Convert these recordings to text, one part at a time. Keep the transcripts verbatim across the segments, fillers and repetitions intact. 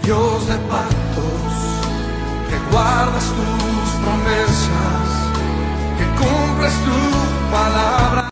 Dios de pactos, que guardas tus promesas, que cumples tu palabra.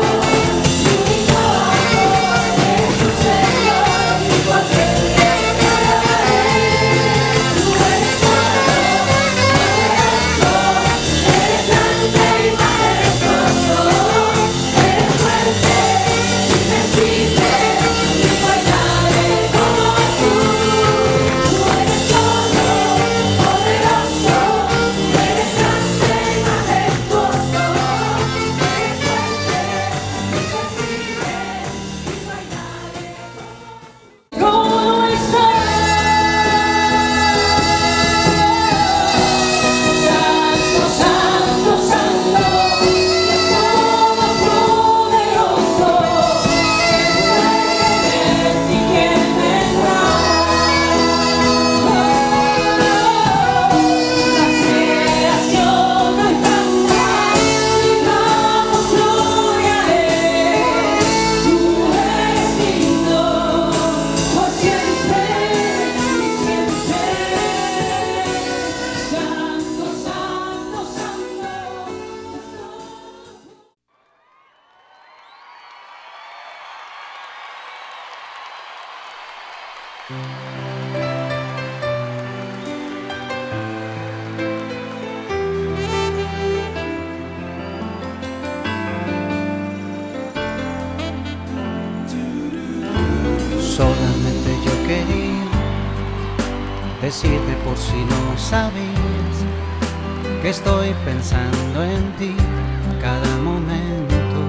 Solamente yo quería decirte, por si no sabías, que estoy pensando en ti cada momento.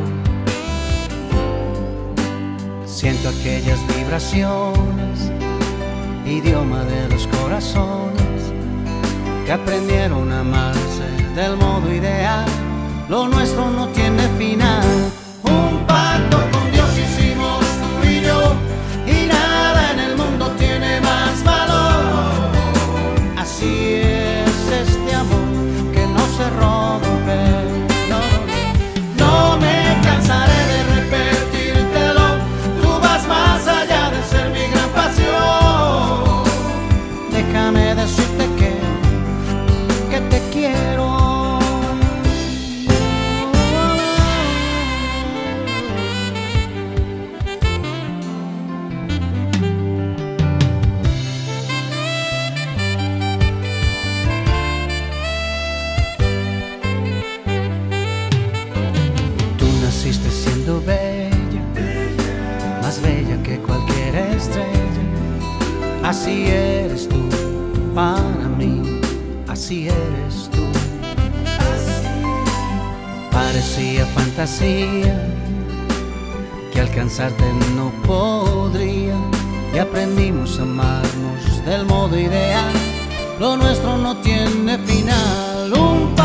Siento aquellas vibraciones, idioma de los corazones, que aprendieron a amarse del modo ideal. Lo nuestro no tiene final. Un pacto con Dios hicimos tú y yo, y nada en el mundo tiene más valor. Así es este amor que no se rompe. No, no me cansaré de repetírtelo. Tú vas más allá de ser mi gran pasión. Déjame decirte que, que te quiero. Naciste siendo bella, más bella que cualquier estrella. Así eres tú para mí, así eres tú. Parecía fantasía que alcanzarte no podría, y aprendimos a amarnos del modo ideal. Lo nuestro no tiene final. Un